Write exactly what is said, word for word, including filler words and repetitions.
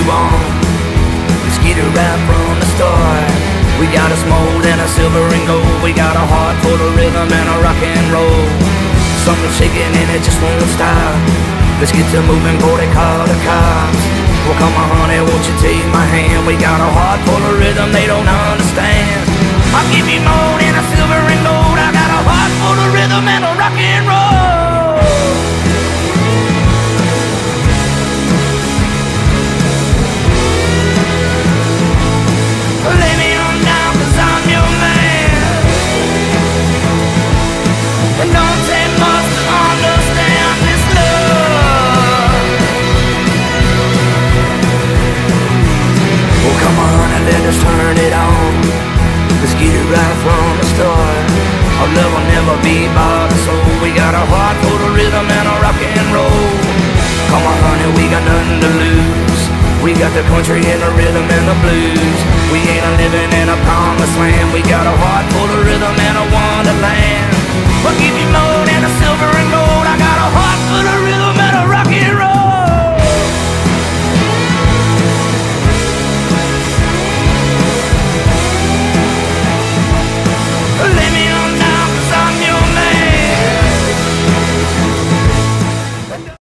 you on. Let's get it right from the start. We got us more than a silver and gold. We got a heart full of rhythm and a rock and roll. Something shaking and it just won't stop. Let's get to moving before they call the cops. Well, come on, honey, won't you take my hand? We got a heart full of rhythm they don't understand. I'll give you more than a silver and gold. I got a heart full of rhythm and a rock and roll. Lay me on down, cause I'm your man. And don't take much to understand this love. Well, come on and let us turn it on. Let's get it right from the start. Our love will never be bought and sold. We got a heart full of rhythm and a rock and roll. Come on, honey, we got nothing to lose. We got the country and the rhythm and the blues. We ain't a living in a promised land. We got a heart full of rhythm and a wonderland. We'll give you more than a silver and gold. I got a heart full of rhythm